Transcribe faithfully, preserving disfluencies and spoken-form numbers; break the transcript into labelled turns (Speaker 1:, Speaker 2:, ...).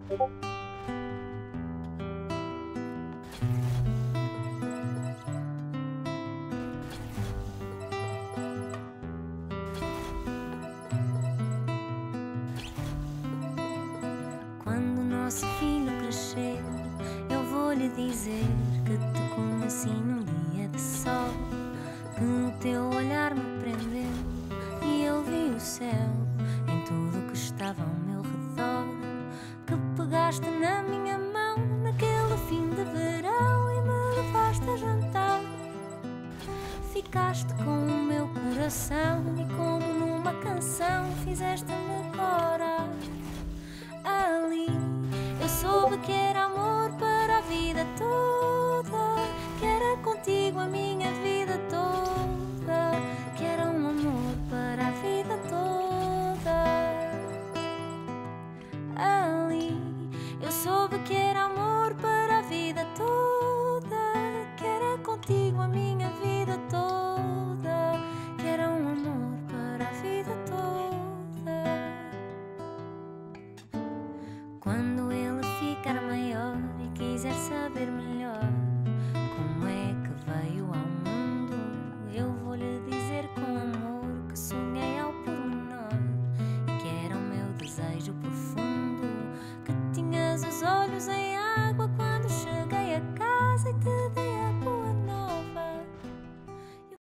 Speaker 1: Quando o nosso filho crescer, eu vou lhe dizer que te conheci num dia de sol, que o teu olhar me prendeu e eu vi o céu em tudo que estava ao meu redor, que pegaste na minha mão naquele fim de verão e me levaste a jantar. Ficaste com o meu coração e como numa canção fizeste-me corar. Ali eu soube que era amor para a vida toda, que era contigo a minha vida toda, que era um amor para a vida toda. Ali eu soube que era amor para a vida toda, que era contigo a minha vida toda, que era um amor para a vida toda. Quando ele ficar maior e quiser saber melhor como é que veio ao mundo, eu vou lhe dizer com amor que sonhei ao pormenor e que era o meu desejo profundo.